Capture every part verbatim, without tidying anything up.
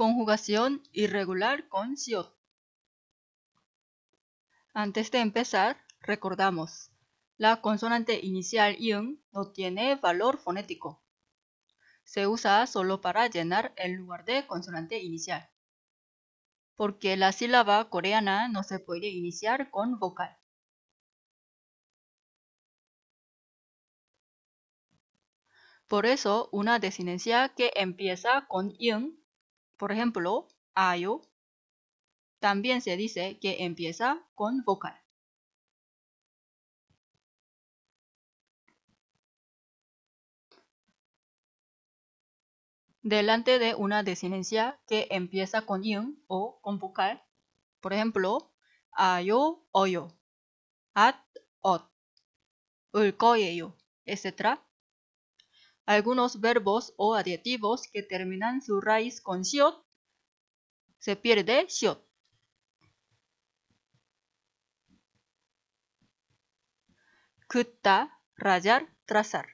Conjugación irregular con siot. Antes de empezar, recordamos, la consonante inicial i응 no tiene valor fonético. Se usa solo para llenar el lugar de consonante inicial. Porque la sílaba coreana no se puede iniciar con vocal. Por eso, una desinencia que empieza con i응, por ejemplo, ayo, también se dice que empieza con vocal. Delante de una desinencia que empieza con i응 o con vocal, por ejemplo, ayo, oyo, at, ot, 을 거예요, etcétera. Algunos verbos o adjetivos que terminan su raíz con siot, se pierde siot. 긋다, rayar, trazar.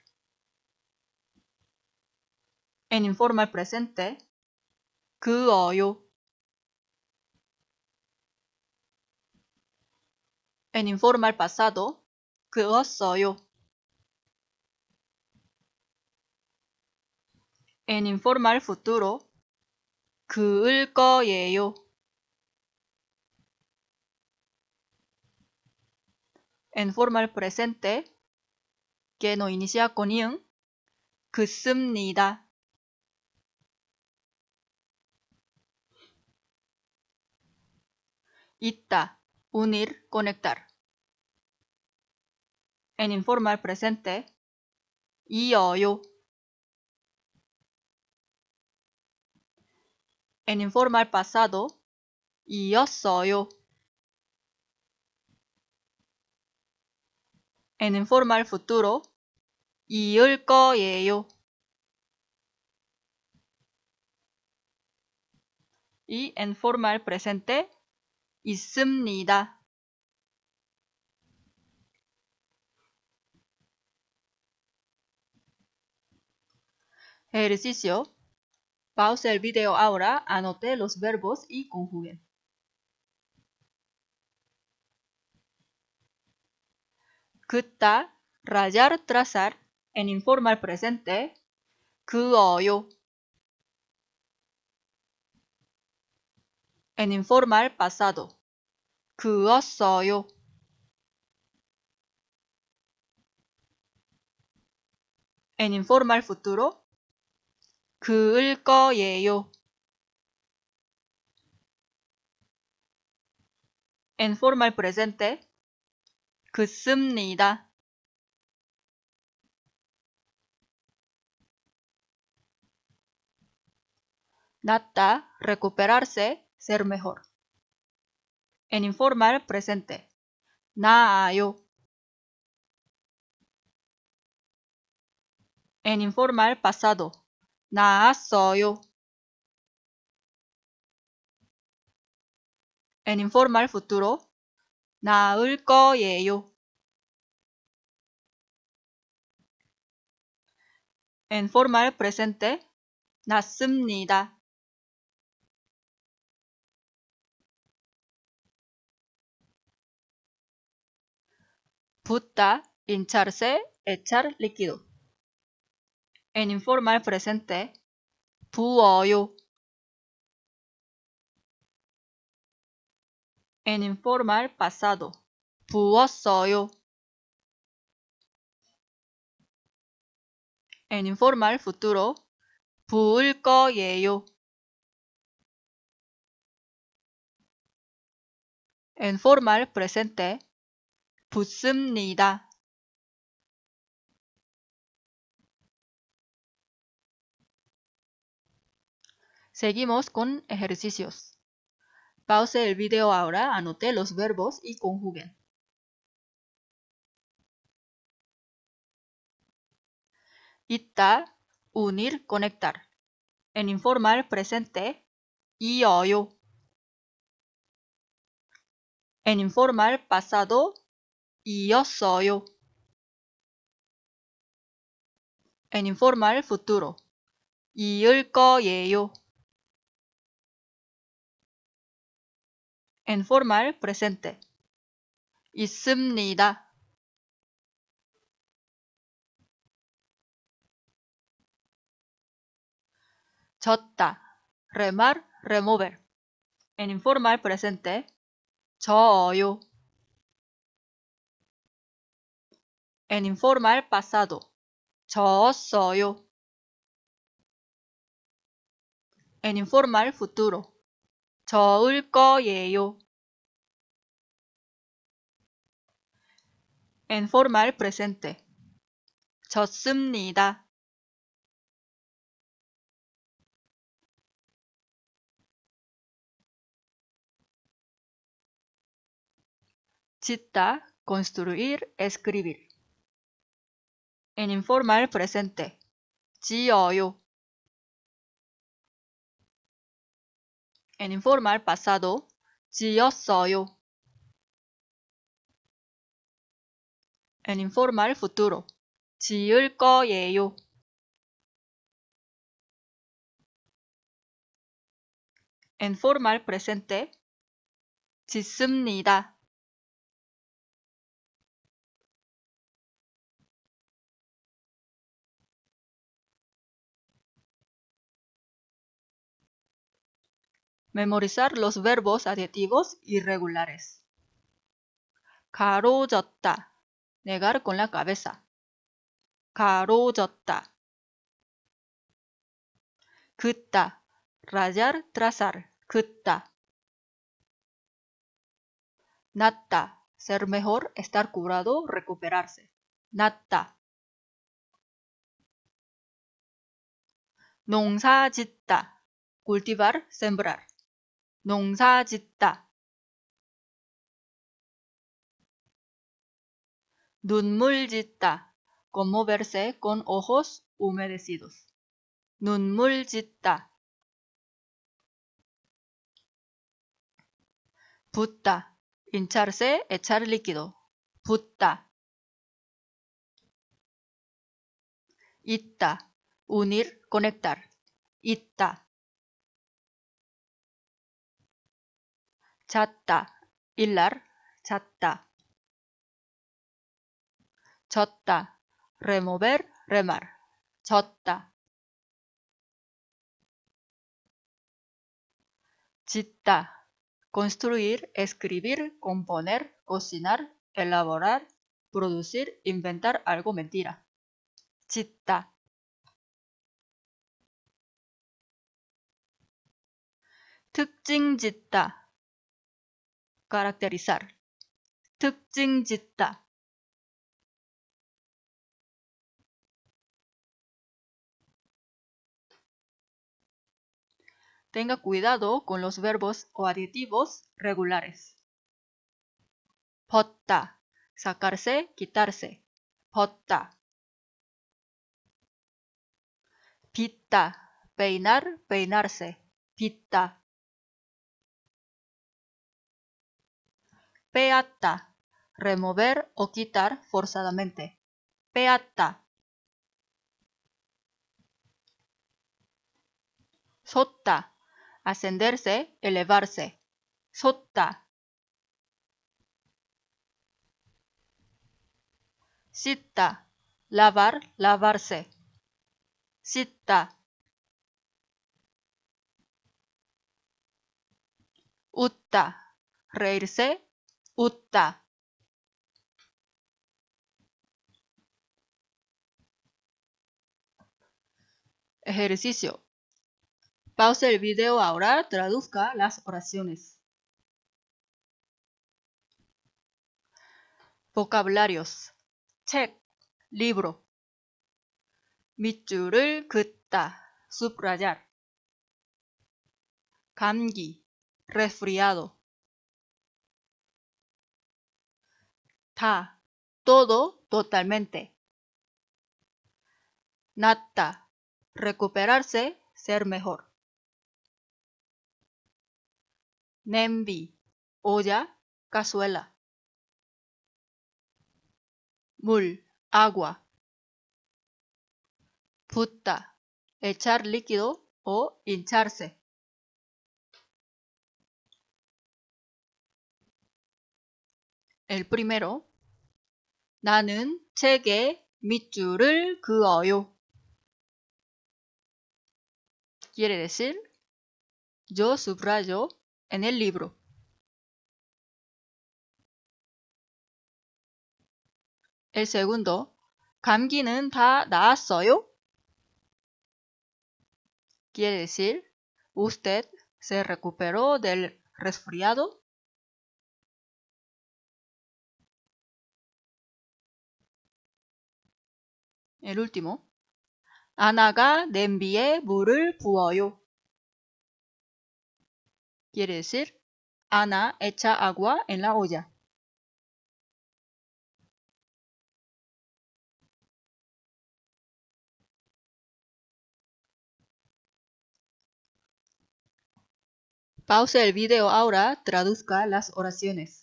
En informal presente, 그어요. En informal pasado, 그었어요. En informal futuro, 그을 거예요. En formal presente, que no inicia con i응, 긋습니다. 있다, unir, conectar. En informal presente, 이어요. En informal pasado, 이었어요. En informal futuro, 이을 거예요. Y en formal presente, 있습니다. Ejercicio. Pause el video ahora, anote los verbos y conjuguen. 긋다, rayar, trazar. En informal presente, 그어요. En informal pasado, 그었어요. En informal futuro, 그을 거예요. En formal presente, 긋습니다. 낫다, recuperarse, ser mejor. En informal presente, 나아요. En informal pasado, 나았어요. En informal futuro, 나을 거예요. En formal presente, 낫습니다. 붓다, hincharse, echar líquido. En informal presente, 부어요. En informal pasado, 부었어요. En informal futuro, 부을 거예요. En formal presente, 붓습니다. Seguimos con ejercicios. Pause el video ahora, anote los verbos y conjuguen. 있다, unir, conectar. En informal presente, 이어요. En informal pasado, 이었어요. En informal futuro, 이을 거예요. en formal presente. 있습니다. 졌다. remar, remover. En informal presente. 져요. En informal pasado. 졌어요. En informal futuro. 저을 거예요. En formal presente. 졌습니다. 짓다, construir, escribir. En informal presente. 지어요. En informal pasado. 지었어요. En informal futuro. 지을 거예요. En formal presente. 짓습니다. Memorizar los verbos adjetivos irregulares. 가로졌다. negar con la cabeza. 가로졌다. 긋다. rayar, trazar. 긋다. 낫다. ser mejor, estar curado, recuperarse. 낫다. 농사짓다. cultivar, sembrar. 농사짓다. 눈물짓다. conmoverse con ojos humedecidos. 눈물짓다. 붓다. hincharse, echar líquido. 붓다. 있다. unir, conectar. 있다. 잤다. hilar, 잤다. 졌다. remover, remar. 졌다. 짓다. construir, escribir, componer, cocinar, elaborar, producir, inventar algo mentira. 짓다. 특징 짓다. caracterizar. 특징 짓다. Tenga cuidado con los verbos o adjetivos regulares. 벗다. sacarse, quitarse. 벗다. 빗다. peinar, peinarse. 빗다. peatta. remover o quitar forzadamente. peatta. 솟다. ascenderse, elevarse. 솟다. 씻다. lavar, lavarse. 씻다. 웃다. reírse, 웃다. Ejercicio. Pause el video ahora, traduzca las oraciones. Vocabularios. 책, libro. 밑줄을 긋다, subrayar. 감기, resfriado. 다, todo, totalmente. 낫다, recuperarse, ser mejor. 냄비, olla, cazuela. 물, agua. 붓다, echar líquido o hincharse. El primero, 나는 책에 밑줄을 그어요. Quiere decir, yo subrayo en el libro. El segundo, 감기는 다 나았어요? Quiere decir, ¿usted se recuperó del resfriado? El último, 아나가 냄비에 물을 부어요. Quiere decir, Ana echa agua en la olla. Pause el video ahora, traduzca las oraciones.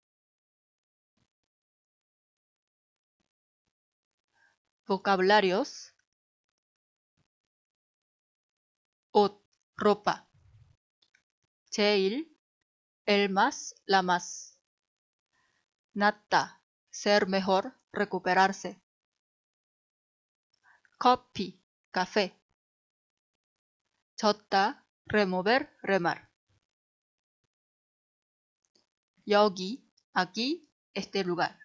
Vocabularios. 옷, ropa. 제일, el más, la más. 낫다, ser mejor, recuperarse. 커피, café. 젖다, remover, remar. 여기, aquí, este lugar.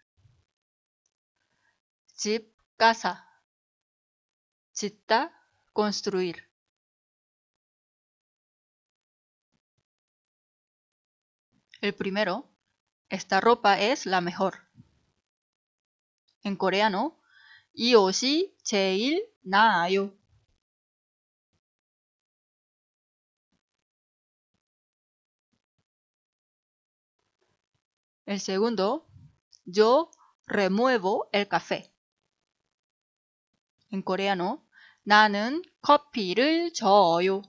집, casa. 짓다, construir. El primero, esta ropa es la mejor. En coreano, 이 옷이 제일 나아요. El segundo, yo remuevo el café. En coreano, 나는 커피를 저어요.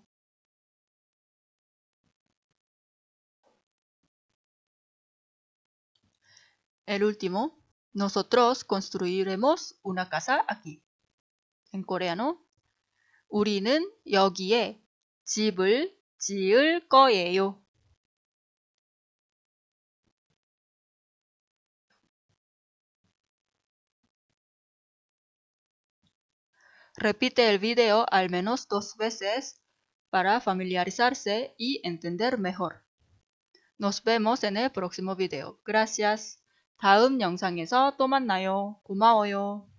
El último, nosotros construiremos una casa aquí. En coreano, 우리는 여기에 집을 지을 거예요. Repite el video al menos dos veces para familiarizarse y entender mejor. Nos vemos en el próximo video. Gracias. 다음 영상에서 또 만나요. 고마워요.